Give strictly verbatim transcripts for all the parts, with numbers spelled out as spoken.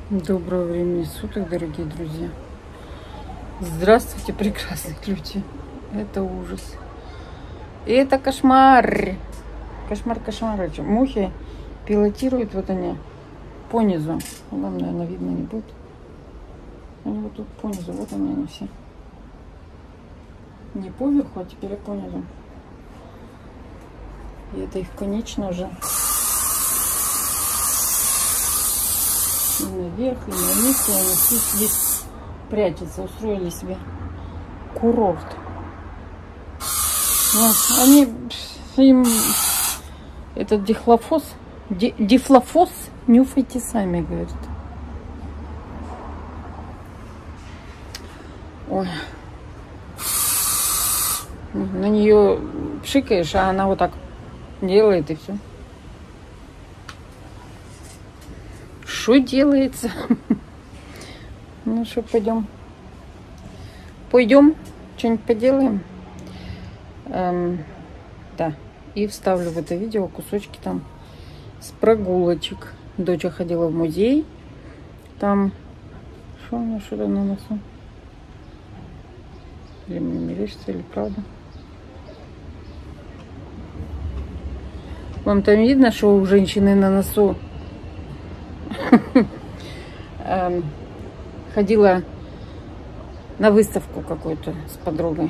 Доброго времени суток, дорогие друзья. Здравствуйте, прекрасные люди. Это ужас. И это кошмар. Кошмар, кошмар. Мухи пилотируют, вот они, по низу. Вам, наверное, видно не будет. Они вот тут по низу, вот они, они все. Не поверху, а теперь по низу. И это их конечно уже. И наверх, и на низ, и они все здесь прячутся, устроили себе курорт. Ну, они, им этот дихлофос, ди, дифлофос нюфайте сами, говорит. Ой. На нее пшикаешь, а она вот так делает и все. Что делается? Ну что, пойдем. Пойдем, что-нибудь поделаем. Эм, да. И вставлю в это видео кусочки там с прогулочек. Доча ходила в музей. Там... Что у меня что-то на носу? Или мне мерещится, или правда? Вам там видно, что у женщины на носу? Ходила на выставку какую-то с подругой.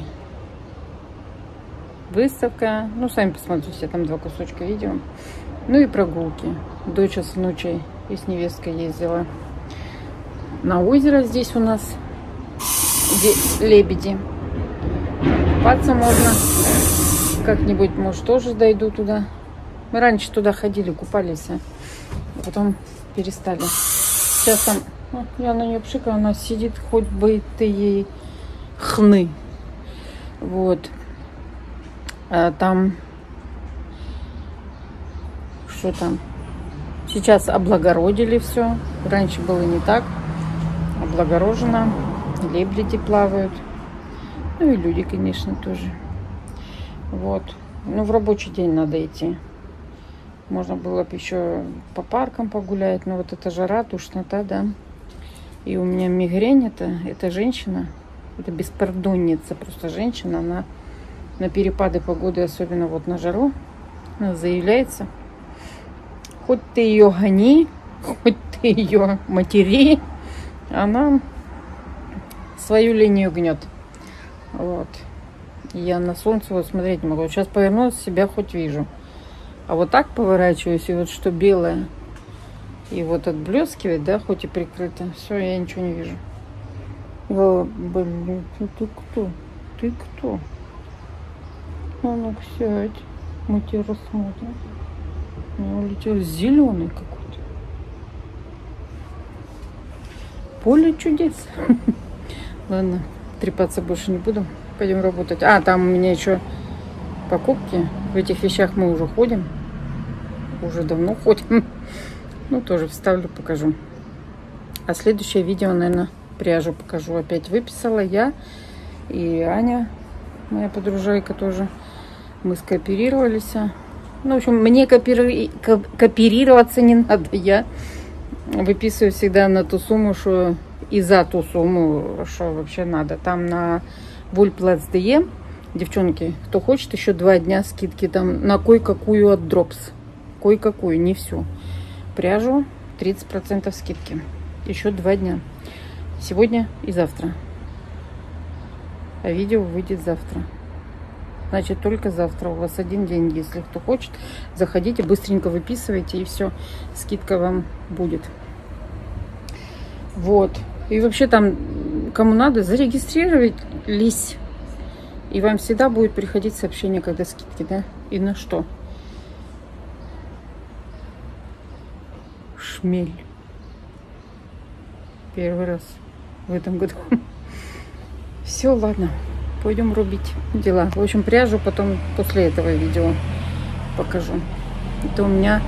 Выставка. Ну, сами посмотрите, там два кусочка видео. Ну и прогулки. Доча с внучей и с невесткой ездила на озеро здесь у нас, где лебеди. Купаться можно. Как-нибудь, может, тоже дойду туда. Мы раньше туда ходили, купались, а потом перестали. Сейчас там, ну, я на нее пшикаю, она сидит, хоть бы ты ей хны. Вот. А там, что там? Сейчас облагородили все. Раньше было не так. Облагорожено. Лебеди плавают. Ну и люди, конечно, тоже. Вот. Ну, в рабочий день надо идти. Можно было бы еще по паркам погулять, но вот эта жара, тошнота, да. И у меня мигрень, это, это женщина, это беспардонница, просто женщина, она на перепады погоды, особенно вот на жару, она заявляется. Хоть ты ее гони, хоть ты ее матери, она свою линию гнет. Вот. Я на солнце вот смотреть не могу. Сейчас повернулась, себя хоть вижу. А вот так поворачиваюсь, и вот что белое, и вот отблескивает, да, хоть и прикрыто. Все, я ничего не вижу. О, блин, ты кто? Ты кто? А ну-ка сядь, мы тебя рассмотрим. Он улетел зеленый какой-то. Поле чудес. Ладно, трепаться больше не буду. Пойдем работать. А, там у меня еще покупки. В этих вещах мы уже ходим. Уже давно ходим. Ну, тоже вставлю, покажу. А следующее видео, наверное, пряжу покажу. Опять выписала я и Аня, моя подружайка тоже. Мы скооперировались. Ну, в общем, мне копири... кооперироваться не надо. Я выписываю всегда на ту сумму, что и за ту сумму, что вообще надо. Там на Вульплац.де, девчонки, кто хочет, еще два дня скидки там на кое-какую от Дропс. Кое-какую, не всю. Пряжу тридцать процентов скидки. Еще два дня. Сегодня и завтра. А видео выйдет завтра. Значит, только завтра. У вас один день, если кто хочет. Заходите, быстренько выписывайте, и все. Скидка вам будет. Вот. И вообще там, кому надо, зарегистрировались. И вам всегда будет приходить сообщение, когда скидки, да? И на что? Шмель. Первый раз в этом году. Все, ладно. Пойдем рубить дела. В общем, пряжу потом после этого видео покажу. Это у меня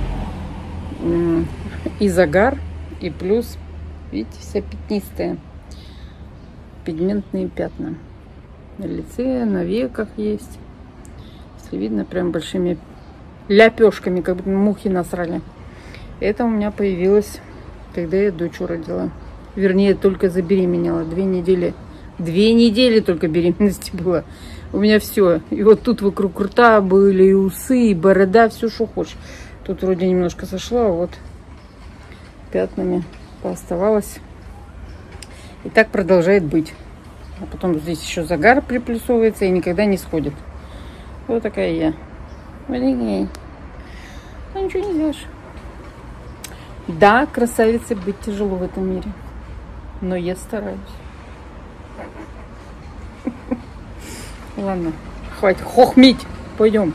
и загар, и плюс, видите, вся пятнистая. Пигментные пятна. На лице, на веках есть. Если видно, прям большими ляпешками, как будто мухи насрали. Это у меня появилось когда я дочь родила. Вернее, только забеременела. Две недели. Две недели только беременности было. У меня все. И вот тут вокруг рта были и усы, и борода, все, что хочешь. Тут вроде немножко сошло, а вот пятнами пооставалось. И так продолжает быть. А потом здесь еще загар приплюсовывается и никогда не сходит. Вот такая я. Ну ничего не сделаешь. Да, красавицей быть тяжело в этом мире. Но я стараюсь. Ладно, хватит хохмить. Пойдем.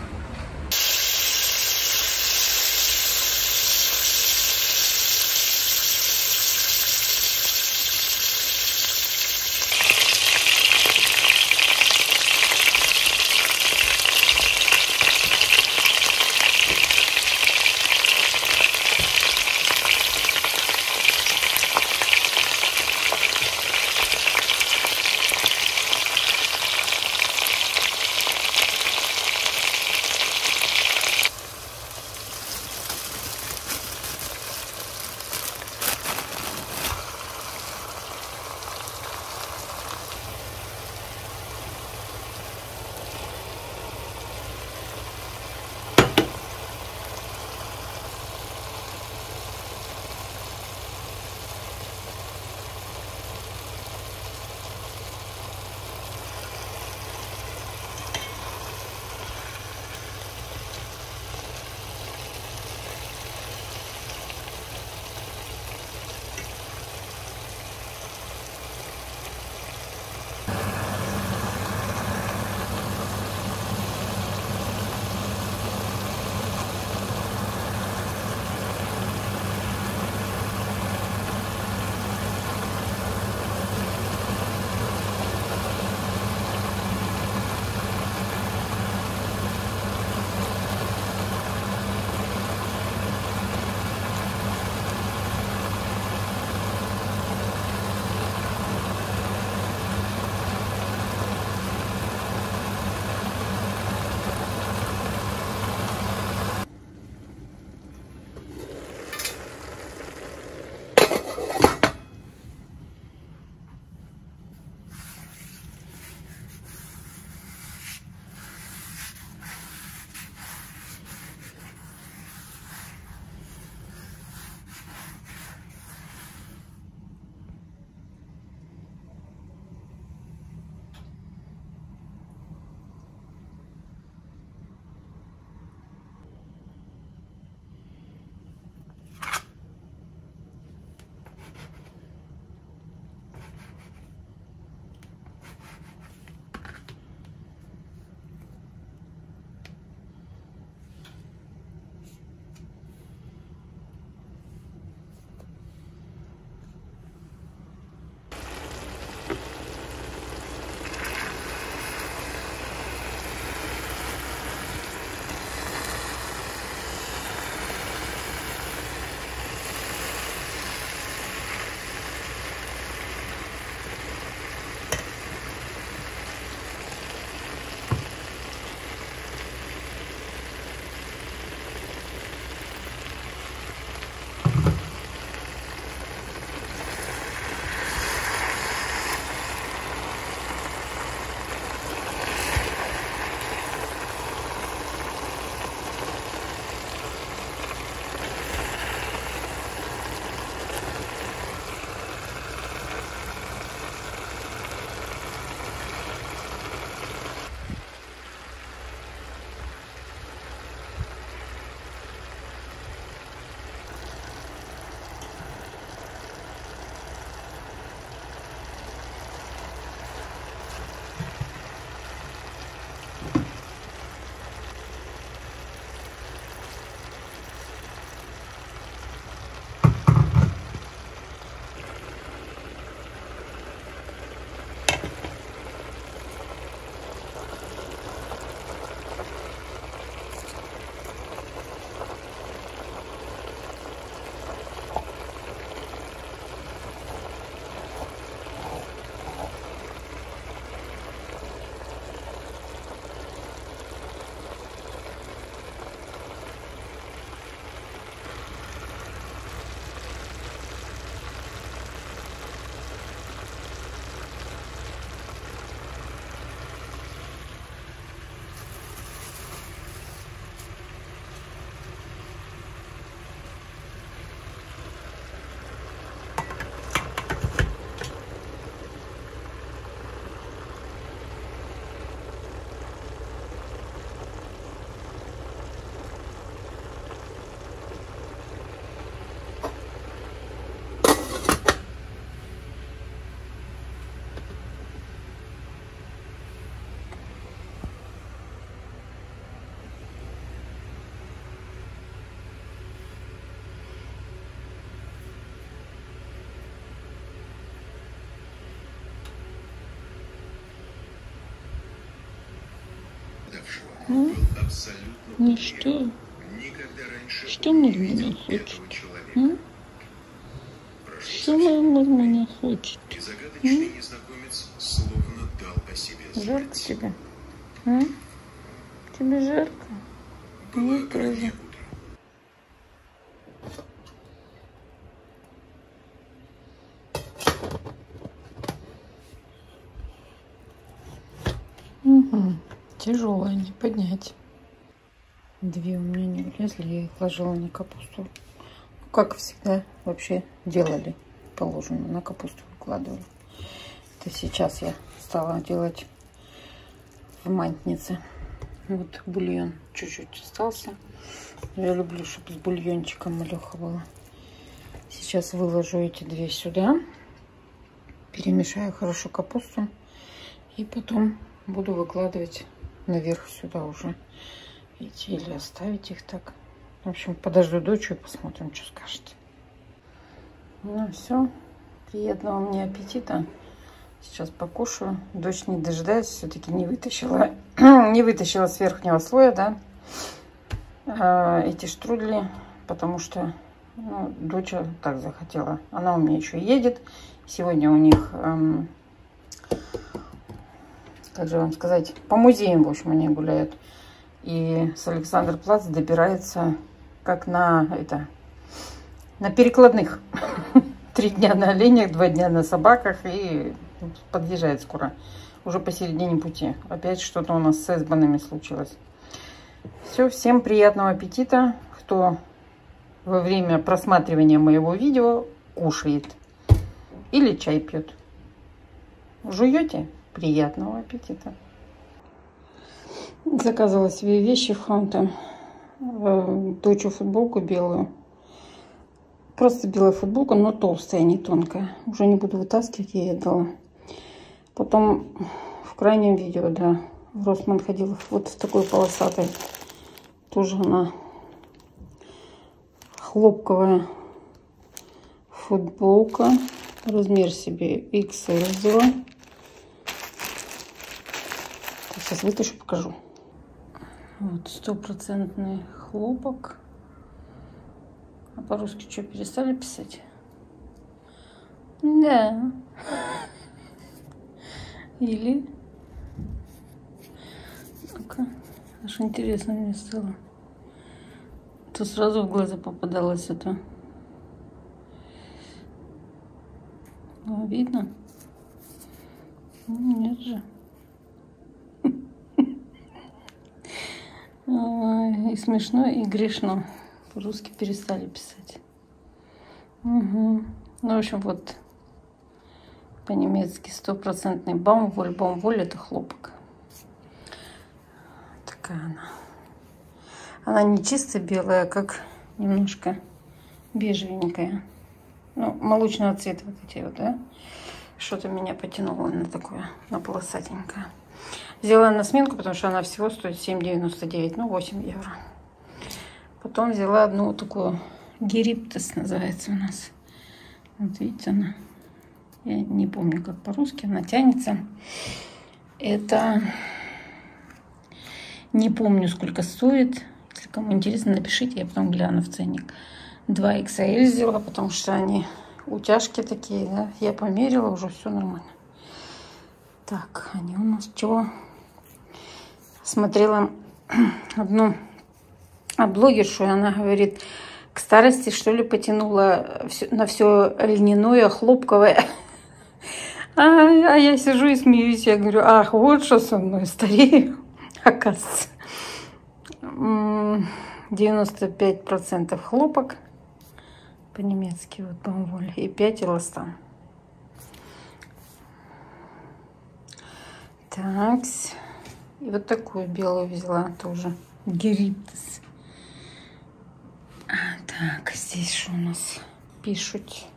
Ну, ну что? Что Мурмуня хочет? М? Что Мурмуня хочет? М? Жарко тебе? М? Тебе жарко? Мне тоже. Угу. Тяжелая, не поднять. Две у меня не влезли, я их ложила на капусту. Ну, как всегда вообще делали положено, на капусту выкладывали. Это сейчас я стала делать в мантнице. Вот бульон чуть-чуть остался. Я люблю, чтобы с бульончиком малеха было. Сейчас выложу эти две сюда. Перемешаю хорошо капусту. И потом буду выкладывать наверх сюда уже эти, или оставить их так. В общем, подожду дочь и посмотрим, что скажет. Ну все. Приятного мне аппетита. Сейчас покушаю. Дочь, не дожидаясь, все-таки не вытащила, не вытащила с верхнего слоя, да, эти штрудли, потому что, ну, дочь так захотела. Она у меня еще едет. Сегодня у них, эм, как же вам сказать, по музеям, в общем, они гуляют. И с Александр-Плац добирается как на, это, на перекладных. Три дня на оленях, два дня на собаках и подъезжает скоро. Уже посередине пути. Опять что-то у нас с эсбанами случилось. Все, всем приятного аппетита, кто во время просматривания моего видео кушает или чай пьет. Жуете? Приятного аппетита. Заказала себе вещи в Ханте. Дочу футболку белую. Просто белая футболка, но толстая, не тонкая. Уже не буду вытаскивать, я ей отдала. Потом в крайнем видео, да, в Росман ходила вот в такой полосатой. Тоже она хлопковая футболка. Размер себе икс эль взяла. Сейчас вытащу, покажу. Вот стопроцентный хлопок. А по-русски что, перестали писать? Да. Или? Ну-ка, аж интересно мне стало. То сразу в глаза попадалось это. Ну, видно? Нет же. И смешно, и грешно. По-русски перестали писать. Угу. Ну, в общем, вот по-немецки стопроцентный баумволь. Баумволь — это хлопок. Такая она. Она не чисто белая, а как немножко бежевенькая. Ну, молочного цвета вот эти вот, да? Что-то меня потянуло на такое, на полосатенькое. Взяла на сменку, потому что она всего стоит семь девяносто девять, ну, восемь евро. Потом взяла одну вот такую, гериптес называется у нас. Вот видите, она, я не помню, как по-русски, она тянется. Это, не помню, сколько стоит. Если кому интересно, напишите, я потом гляну в ценник. два икс эль взяла, потому что они утяжки такие, да. Я померила, уже все нормально. Так, они у нас чего? Смотрела одну блогершу, и она говорит, к старости, что ли, потянула на все льняное, хлопковое. А, а я сижу и смеюсь. Я говорю, ах, вот что со мной, старею, оказывается. девяносто пять процентов хлопок, по-немецки, вот баумволь, и пять эластан. Так, и вот такую белую взяла тоже, гериптес. Так, здесь что у нас пишут?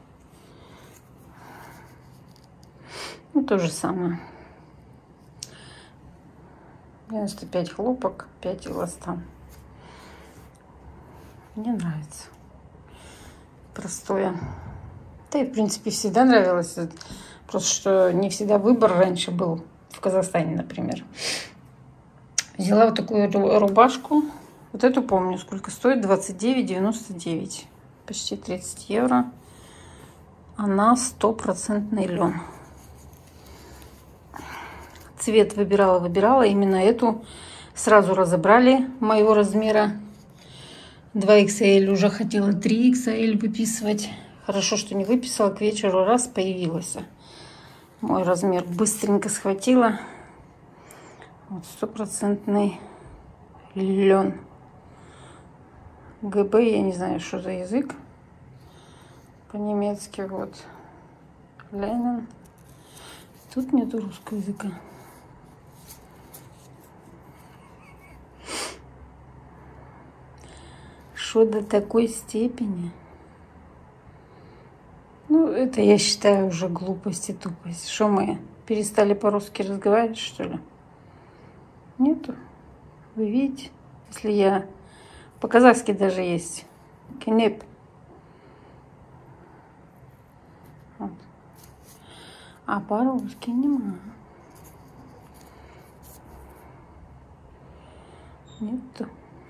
Ну, то же самое. девяносто пять хлопок, пять эластан. Мне нравится. Простое. Да и, в принципе, всегда нравилось. Просто что не всегда выбор раньше был. В Казахстане, например. Взяла вот такую рубашку. Вот эту помню, сколько стоит. двадцать девять девяносто девять. Почти тридцать евро. Она стопроцентный лен. Цвет выбирала, выбирала. Именно эту сразу разобрали моего размера. два икс эль. Уже хотела три икс эль выписывать. Хорошо, что не выписала. К вечеру раз появилась. Мой размер быстренько схватила. Вот стопроцентный лен. ГБ, я не знаю, что за язык. По-немецки вот. Ленин. Тут нету русского языка. Что до такой степени? Ну, это я считаю уже глупость и тупость. Что мы перестали по-русски разговаривать, что ли? Нету. Вы видите? Если я... По-казахски даже есть. Кенеп. Вот. А по-русски нема. Нету.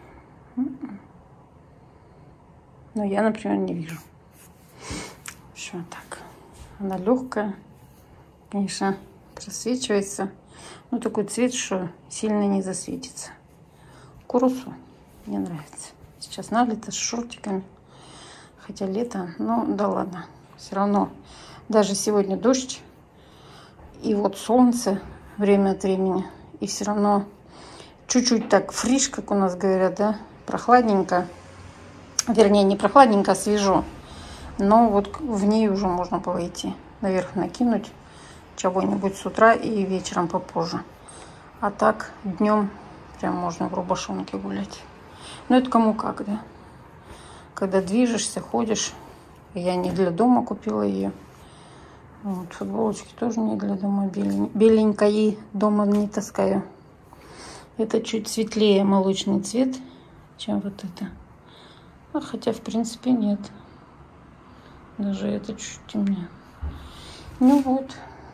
Но я, например, не вижу. В общем, так. Она легкая. Конечно, просвечивается. Но такой цвет, что сильно не засветится. Курусу мне нравится. Сейчас налито с шортиками. Хотя лето, ну да ладно. Все равно. Даже сегодня дождь. И вот солнце время от времени. И все равно чуть-чуть так фриш, как у нас говорят, да. Прохладненько. Вернее, не прохладненько, а свежо. Но вот в ней уже можно было идти. Наверх накинуть чего-нибудь с утра и вечером попозже. А так днем прям можно в рубашонке гулять. Ну это кому как, да. Когда движешься, ходишь. Я не для дома купила ее. Вот, футболочки тоже не для дома. Беленькая, дома не таскаю. Это чуть светлее молочный цвет, чем вот это. А хотя, в принципе, нет. Даже это чуть темнее. Ну вот.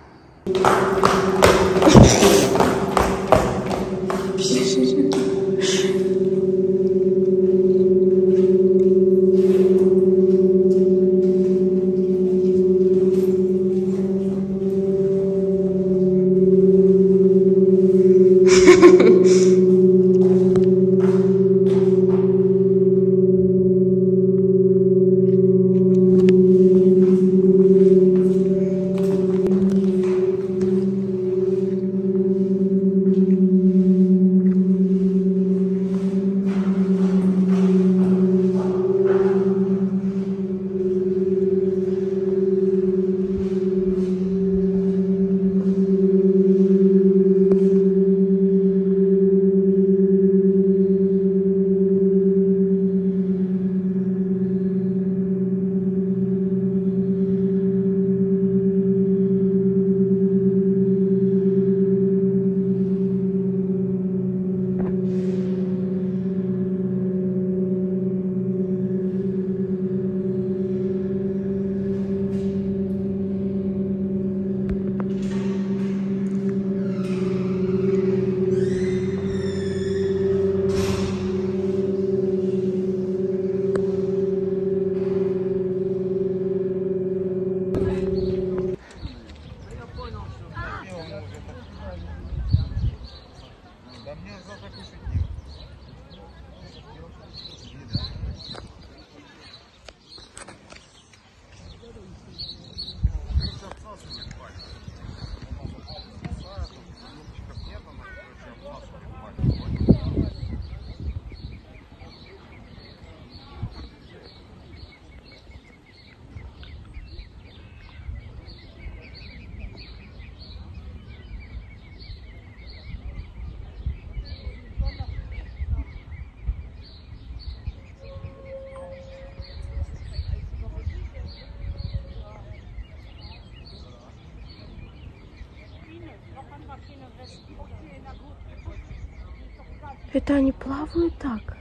Это они плавают так?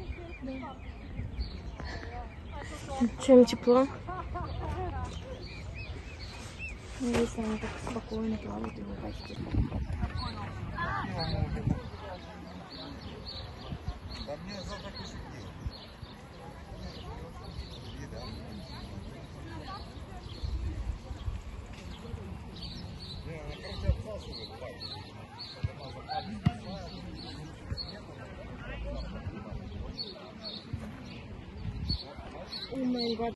Чем тепло? Если они так спокойно плавают, и вы бачите. О май гад.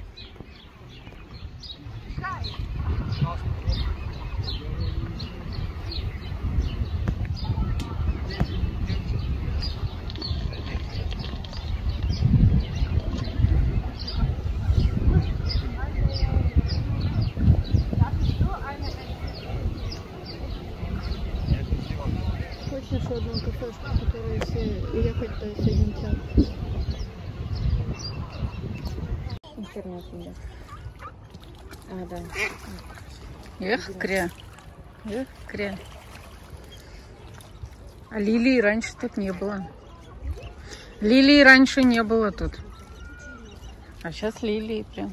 Хочешь еще одну кафешку, в которой все уехать до Соединенных? Интернет у меня. А, да. Эх, кря. Эх, кря. А лилии раньше тут не было. Лилии раньше не было тут. А сейчас лилии прям.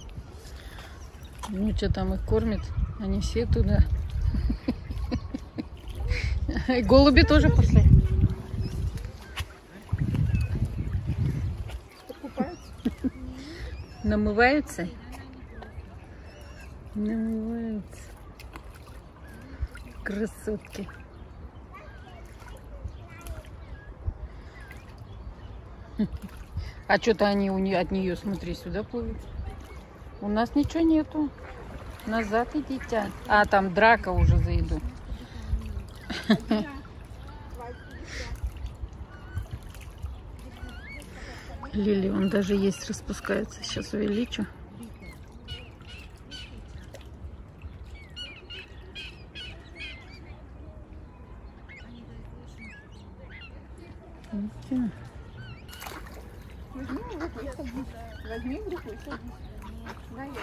Ну, что там их кормят? Они все туда. И голуби тоже пошли. Намываются? Намываются. Красотки. А что-то они у нее, от нее, смотри, сюда плывут. У нас ничего нету. Назад идите. А, там драка уже за еду. Лилии, он даже есть распускается. Сейчас увеличу. Видите? Возьми в руку и садись. Да, я.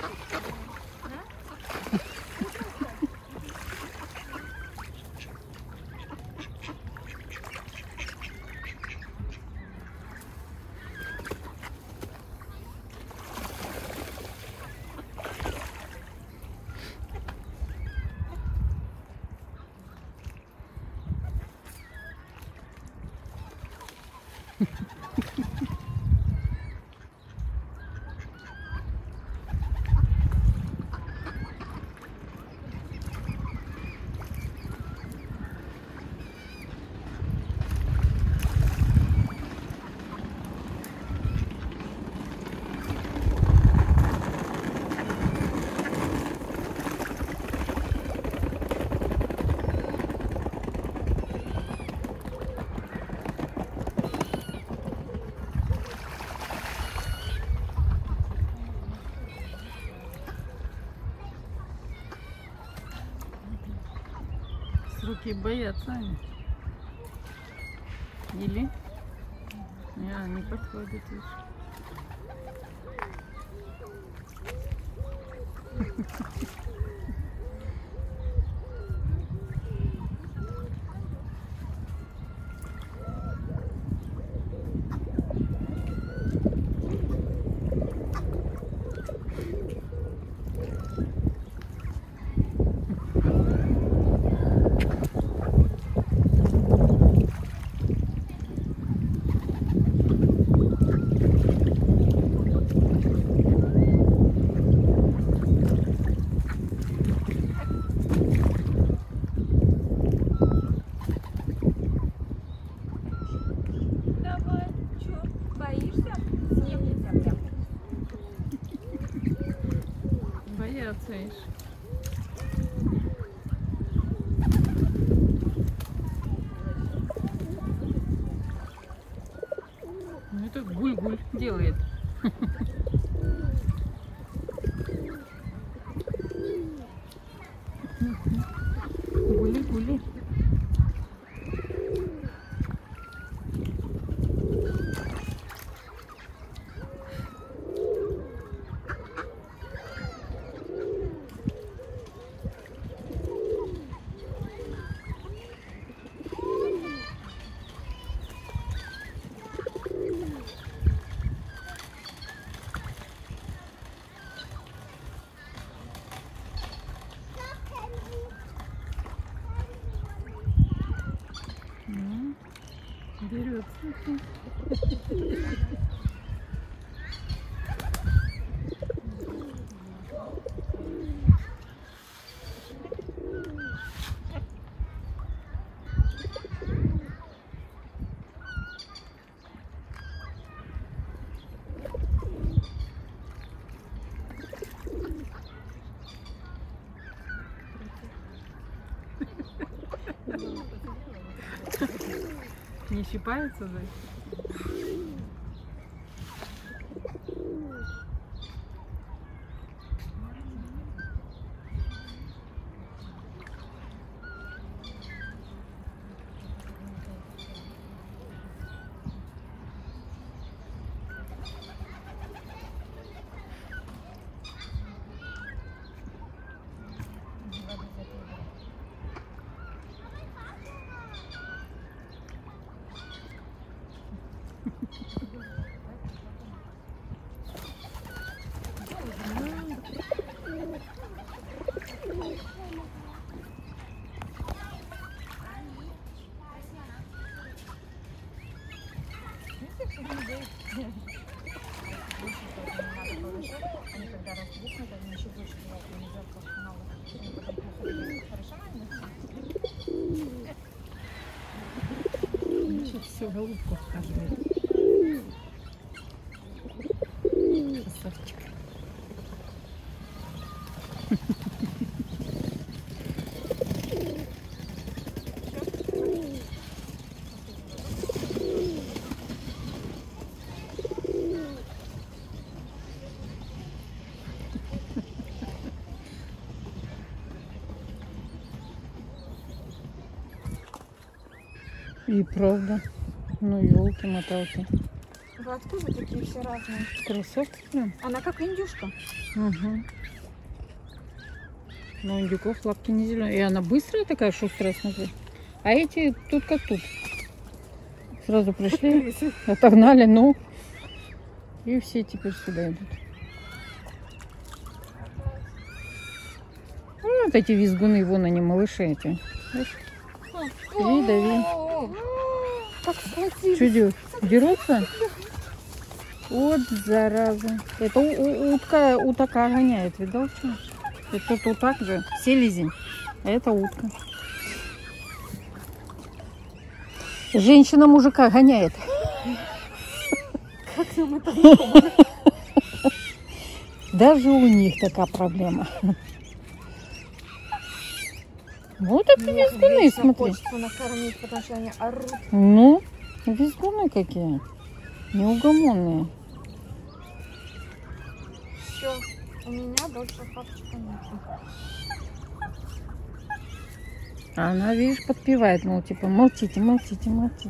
Руки боятся они. Или? Не, не подходит еще. Боятся еще. Ну это гуль-гуль делает. Гули-гули. Дерется. Не щипается, да? Они когда разбухнут, они еще больше бывают, они запах мало. Хорошо? Сейчас все голубку вхаживает. Красавчик. И правда. Ну, елки-моталки. Вы откуда такие все разные? Красавцы прям. Она как индюшка. Угу. Но у индюков лапки не зеленые. И она быстрая такая, шустрая, смотри. А эти тут как тут. Сразу пришли, отогнали, ну. И все теперь сюда идут. Вот эти визгуны, вон они, малыши эти. Дави, дави. Как схватили. Что делать? Дерутся? Вот зараза. Это у- у- утка, утака гоняет, видал что? Это тут утак же, селезень. А это утка. Женщина мужика гоняет. Как нам это? Даже у них такая проблема. Вот это Мне визгуны, вечно смотри. хочется накормить, потому что они орут. Ну, визгуны какие. Неугомонные. Все, у меня больше папочка нет. А она, видишь, подпевает, мол, типа, молчите, молчите, молчите.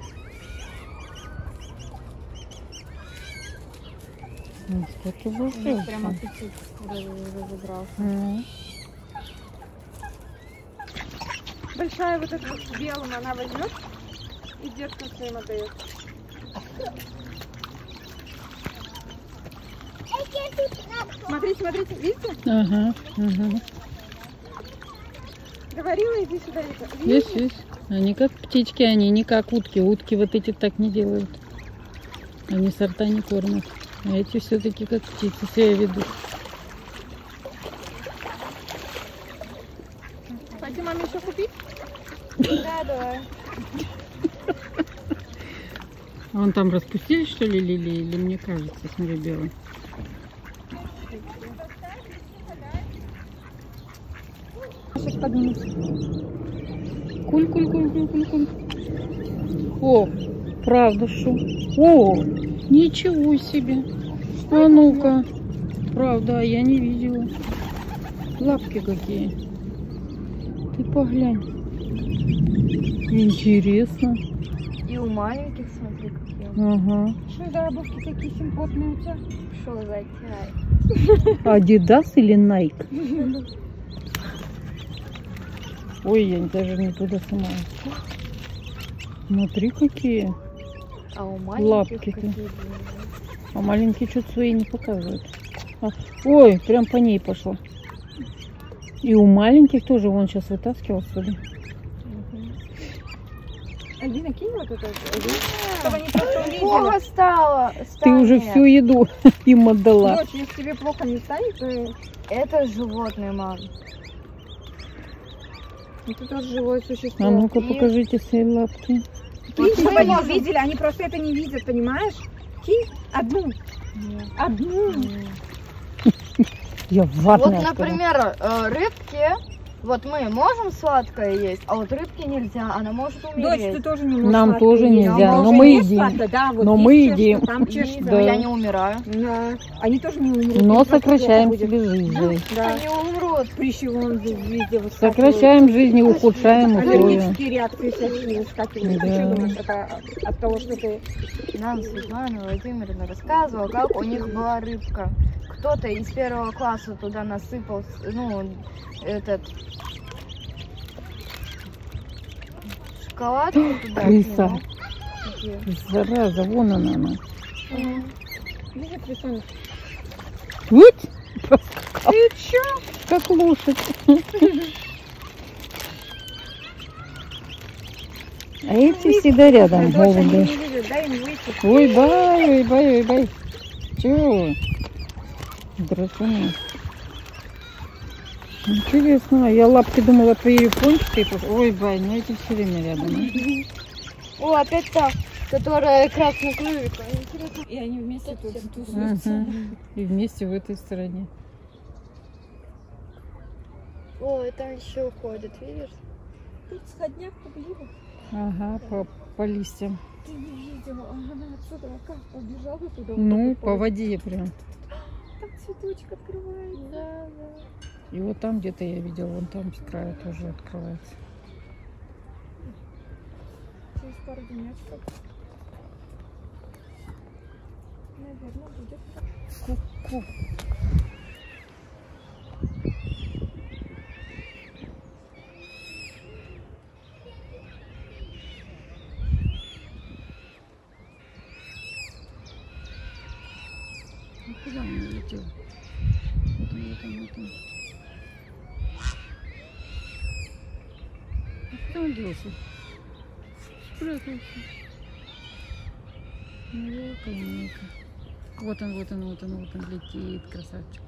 Ну, что ты У них будешь? прям аппетит разыгрался. Ну, Большая вот эта вот с белым, она возьмет и деткам своим отдает. Смотрите, смотрите, видите? ага, ага. Говорила, иди сюда, Вика. Есть, есть. Они как птички, они не как утки. Утки вот эти так не делают. Они сорта не кормят. А эти все-таки как птицы себя ведут. Хотите маме еще купить? Да, давай. А вон там распустили, что ли, лилии? Или мне кажется, смотри, белый. Сейчас поднимется. Куль-куль-куль-куль-куль-куль. О, правда, что? О, ничего себе. А ну-ка. Правда, я не видела. Лапки какие. Ты поглянь. Интересно. И у маленьких, смотри, какие. Ага. Что за обувки такие симпотные у тебя? Что за чай? Адидас или Найк? Ой, я даже не туда сама. Смотри, какие. А у маленьких Лапки-то. какие длинные. А маленькие что-то свои не показывают. А, ой, прям по ней пошла. И у маленьких тоже, вон сейчас вытаскивал, что ли. Альбина, кинь вот это, чтобы они просто увидели. Плохо стало. Ты станет. уже всю еду им отдала. Дочь, если тебе плохо не станет, то Это животное, мам. это тоже живое существо. А ну-ка И, покажите свои лапки. Кинь, чтобы они можем. увидели, они просто это не видят, понимаешь? Кинь одну, одну. Я Вот, ватная. например, э, рыбки, вот мы можем сладкое есть, а вот рыбке нельзя, она может Дочь, умереть. ты тоже не можешь. Нам сладкое тоже есть. нельзя, Нам но уже мы не едим. сладко, да, вот Но здесь мы чешется, едим. Там И- чешется. но Да. я не умираю. Да. Они тоже не умрут. Но им просто сокращаем плохо себе будет. жизнь. Да. Они умрут. Прыщи вон везде выскакивают. Сокращаем жизнь и ухудшаем условия. Аллергические реакции всякие выскакивают. Ты Да. что думаешь, это от того, что ты... Нам Светлана Владимировна рассказывала, как у них была рыбка. Кто-то из первого класса туда насыпал, ну, этот... шоколад туда Крыса. кинул. Зараза, вон она. она. Мгм. Видишь, рисунок? Вот, Ты чё? как лошадь. А эти всегда рядом, Дочь, они голуби. не видят, дай им выйти. Ой, бай, ой, бай, ой, бай. Чего? Драконы. Интересно, я лапки думала твои япончики. Ой, бай, ну эти все время рядом. О, опять та, которая красноклювика. Интересно. И они вместе тут тусуются. Мгм. И вместе в этой стороне. О, и там еще ходят, видишь? Тут сходняк поближе. Ага, по, по листьям. Ты не видела, она отсюда как побежала туда. Ну, по воде прям. Там цветочек открывается. Да, да. И вот там где-то я видела, вон там с края тоже открывается. Через пару денечков. Наверное, будет. Ку-ку. Ну, куда он улетел? Вот он, вот он, вот он. А куда он делся? Спрятался. Ну-ка, ну-ка. Вот он, вот он, вот он, вот он летит, красавчик.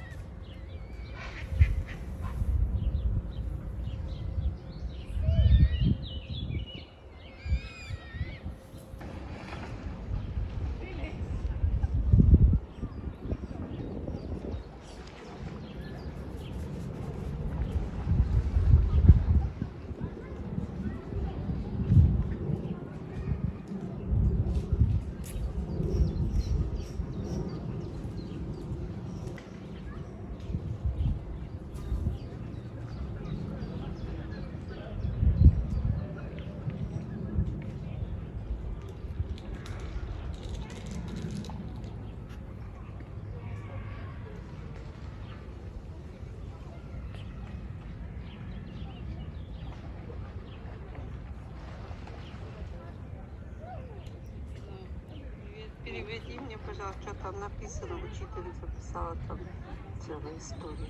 Переведи мне, пожалуйста, что там написано, учительница писала там целая история.